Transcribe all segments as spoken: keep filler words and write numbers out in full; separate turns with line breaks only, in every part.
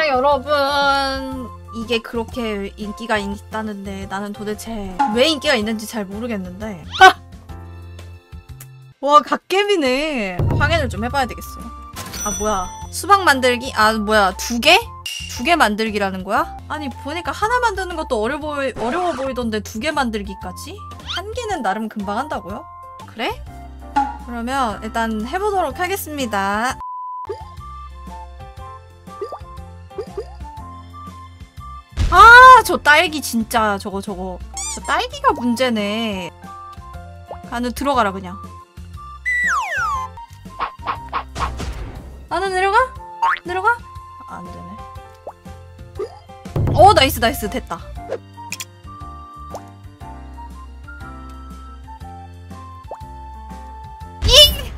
여러분, 이게 그렇게 인기가 있다는데 나는 도대체 왜 인기가 있는지 잘 모르겠는데. 아! 와, 갓겜이네. 확인을 좀 해봐야 되겠어요. 아, 뭐야, 수박 만들기? 아, 뭐야, 두 개? 두 개 만들기라는 거야? 아니, 보니까 하나 만드는 것도 어려 보이, 어려워 보이던데 두 개 만들기까지? 한 개는 나름 금방 한다고요? 그래? 그러면 일단 해보도록 하겠습니다. 아, 저 딸기 진짜 저거 저거 저 딸기가 문제네. 나는 들어가라 그냥. 나는 내려가? 내려가? 아, 안 되네. 어, 나이스 나이스 됐다. 이!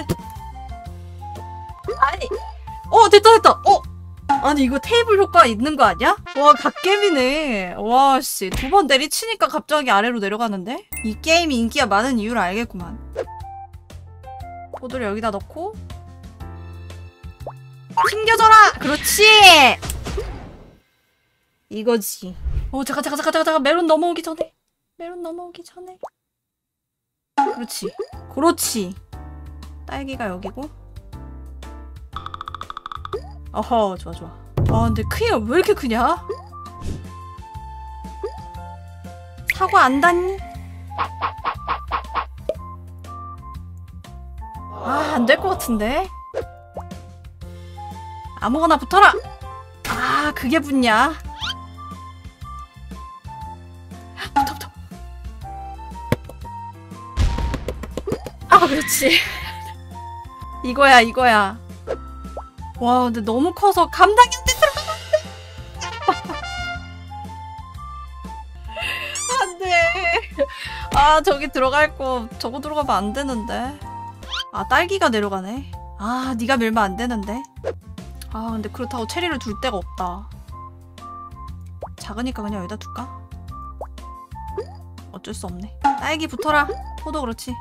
아니, 어 됐다 됐다. 어. 아니, 이거 테이블 효과 있는 거 아니야? 와, 갓겜이네. 와, 씨. 두 번 내리치니까 갑자기 아래로 내려가는데? 이 게임이 인기가 많은 이유를 알겠구만. 포도를 여기다 넣고 튕겨져라! 그렇지! 이거지. 어, 잠깐, 잠깐, 잠깐, 잠깐, 잠깐. 메론 넘어오기 전에. 메론 넘어오기 전에. 그렇지. 그렇지. 딸기가 여기고. 어허, 좋아 좋아. 아, 근데 크기가 왜 이렇게 크냐? 사과 안 닿니? 아, 안 될 것 같은데? 아무거나 붙어라! 아, 그게 붙냐? 붙어, 붙어. 아, 그렇지. 이거야, 이거야. 와, 근데 너무 커서 감당이 안 돼. 들어가면 안 돼. 안 돼. 아, 저기 들어갈 거 저거 들어가면 안 되는데. 아, 딸기가 내려가네. 아, 네가 밀면 안 되는데. 아, 근데 그렇다고 체리를 둘 데가 없다. 작으니까 그냥 여기다 둘까? 어쩔 수 없네. 딸기 붙어라. 포도 그렇지.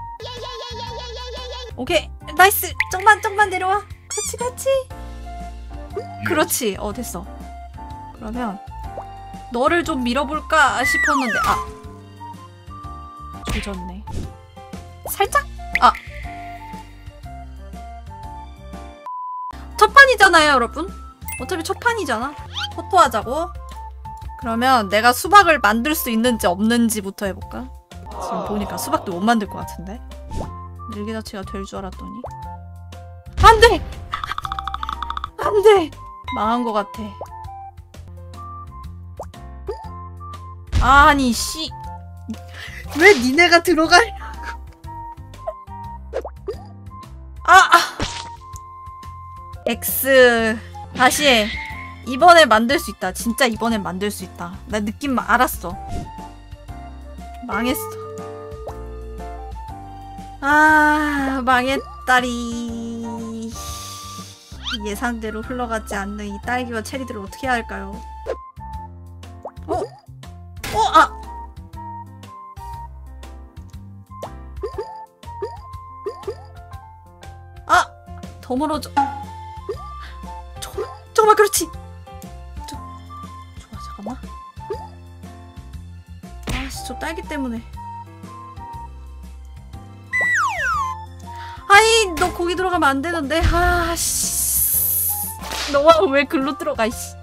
오케이. 나이스. 좀만 좀만 내려와. 그렇지 그렇지. 그렇지. 어, 됐어. 그러면 너를 좀 밀어볼까 싶었는데, 아, 조졌네. 살짝? 아, 첫 판이잖아요 여러분. 어차피 첫 판이잖아. 포토하자고. 그러면 내가 수박을 만들 수 있는지 없는지부터 해볼까? 지금 보니까 수박도 못 만들 것 같은데. 일기자치가 될 줄 알았더니 안돼! 안돼! 망한 것 같아. 아니, 씨. 왜 니네가 들어가냐고. 아! 아! X. 다시 해. 이번에 만들 수 있다. 진짜 이번엔 만들 수 있다. 나 느낌 알았어. 망했어. 아, 망했다리. 예상대로 흘러가지 않는 이 딸기와 체리들을 어떻게 해야 할까요? 어? 어? 아! 아! 더 멀어져. 잠깐만, 잠깐만, 그렇지! 저, 좋아, 잠깐만. 아씨, 저 딸기 때문에. 아니, 너 거기 들어가면 안 되는데. 아씨. 너가 왜 글로 들어가, 이씨.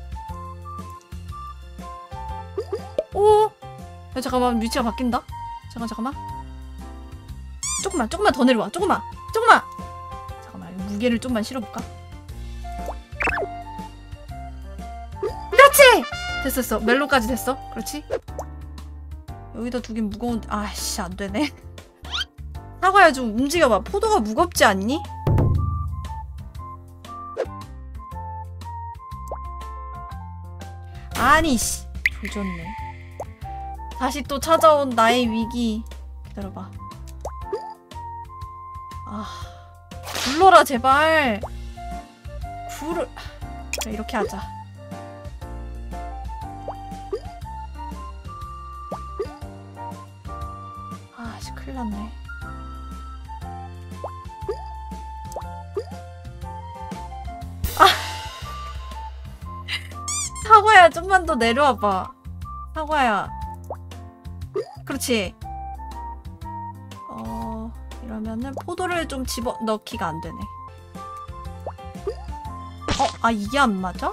오! 야, 잠깐만, 위치가 바뀐다? 잠깐, 잠깐만. 조금만, 조금만 더 내려와. 조금만! 조금만! 잠깐만, 무게를 좀만 실어볼까? 그렇지! 됐어, 됐어. 멜론까지 됐어. 그렇지? 여기다 두긴 무거운데. 아씨, 안 되네. 사과야, 좀 움직여봐. 포도가 무겁지 않니? 아니, 씨. 조졌네. 다시 또 찾아온 나의 위기. 기다려봐. 아, 굴러라, 제발. 굴을. 자, 이렇게 하자. 아, 씨, 큰일 났네. 사과야, 좀만 더 내려와봐. 사과야. 그렇지. 어... 이러면은 포도를 좀 집어넣기가 안 되네. 어? 아, 이게 안 맞아?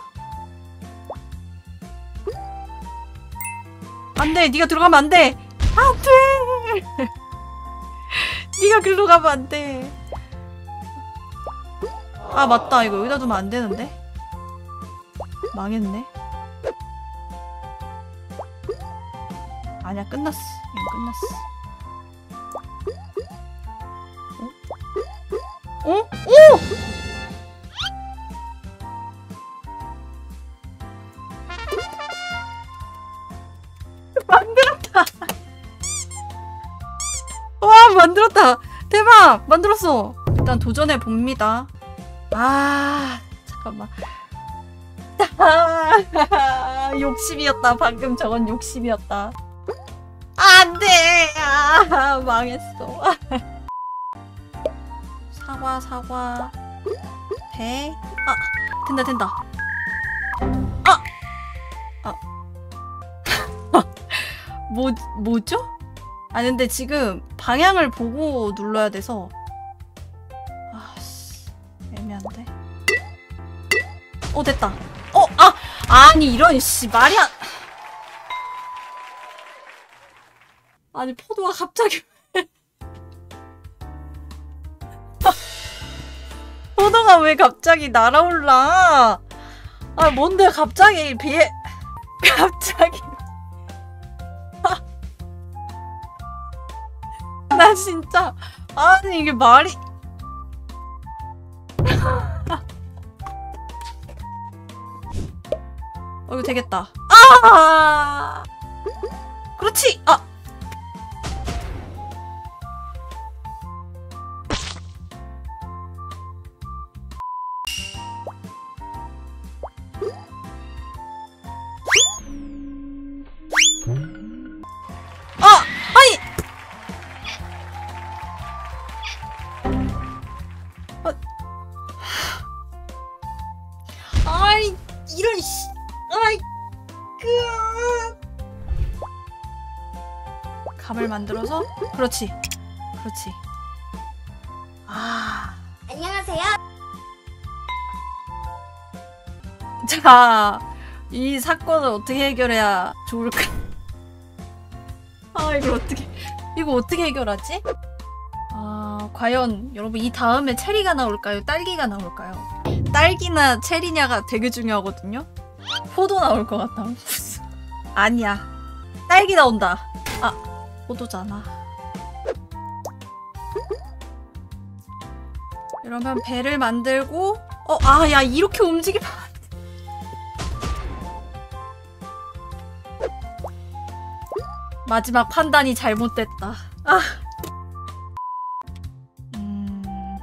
안 돼! 니가 들어가면 안 돼! 안 돼! 니가 글로 가면 안 돼. 아, 맞다. 이거 여기다 두면 안 되는데? 망했네. 아니야, 끝났어. 이거 끝났어. 어? 어? 오! 만들었다! 와, 만들었다! 대박! 만들었어! 일단 도전해 봅니다. 아, 잠깐만. 아, 욕심이었다. 방금 저건 욕심이었다. 안 돼! 아, 망했어. 사과, 사과. 배. 아, 된다, 된다. 아! 아. 뭐, 뭐죠? 아, 근데 지금 방향을 보고 눌러야 돼서. 아씨, 애매한데. 어, 됐다. 어, 아! 아니, 이런, 씨, 말이 안. 아니, 포도가 갑자기. 포도가 왜 갑자기 날아올라? 아, 뭔데, 갑자기 배. 갑자기. 나 진짜. 아니, 이게 말이. 어, 이거 되겠다. 아! 그렇지! 아! 아! 아니! 아, 아이, 이런, 씨. 아이, 그. 감을 만들어서? 그렇지. 그렇지. 아.
안녕하세요.
자, 이 사건을 어떻게 해결해야 좋을까? 아, 이걸 어떻게, 이거 어떻게 해결하지? 아, 과연 여러분 이 다음에 체리가 나올까요? 딸기가 나올까요? 딸기나 체리냐가 되게 중요하거든요? 포도 나올 것 같다. 아니야. 딸기 나온다. 아, 포도잖아. 이러면 배를 만들고, 어, 아, 야, 이렇게 움직이면 안 돼. 마지막 판단이 잘못됐다. 아. 음.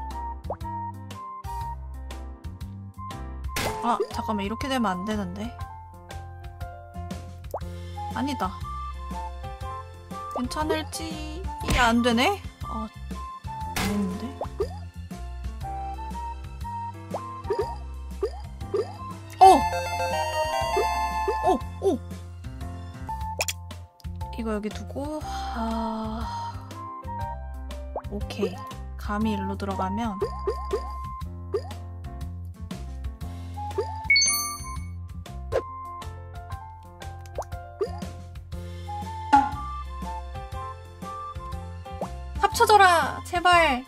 아, 잠깐만. 이렇게 되면 안 되는데. 아니다. 괜찮을지. 이게 안 되네? 아, 안 했는데. 어! 오! 오! 이거 여기 두고, 아... 오케이. 감이 일로 들어가면 합쳐져라! 제발!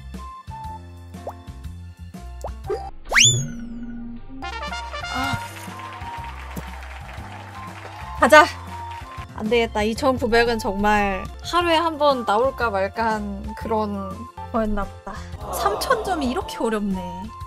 아. 가자! 안되겠다. 이천구백은 정말 하루에 한 번 나올까 말까 한 그런 거였나 보다. 삼천 점이 이렇게 어렵네.